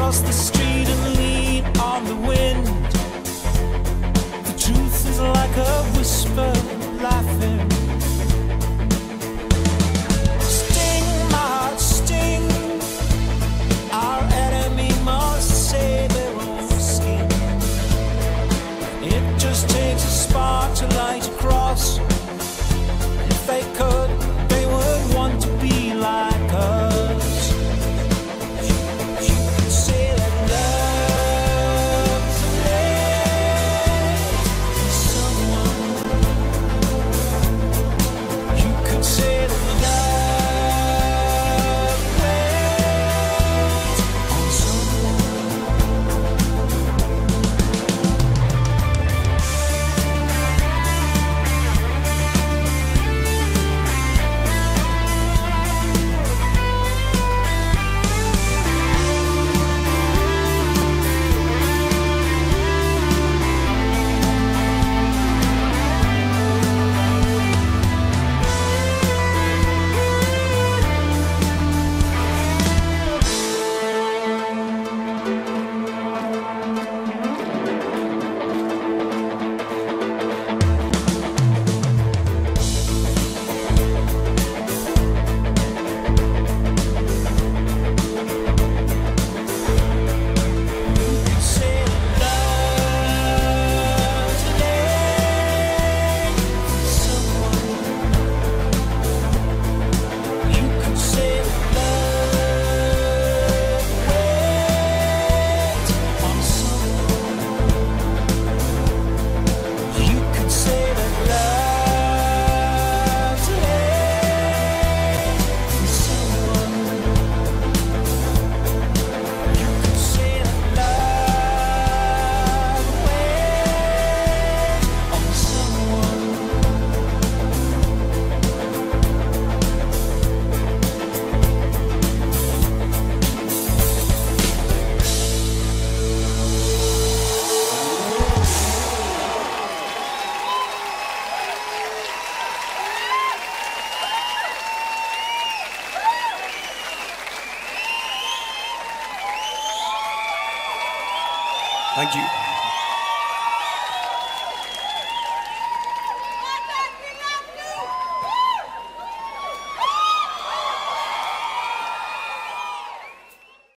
across the street and lean on the wind. The truth is like a whisper laughing. Sting, my heart, sting. Our enemy must save their own skin. It just takes a spark to light a cross. If they could, they would want to be like us. You could say that love's late for someone. You could say that love waits on someone. Thank you.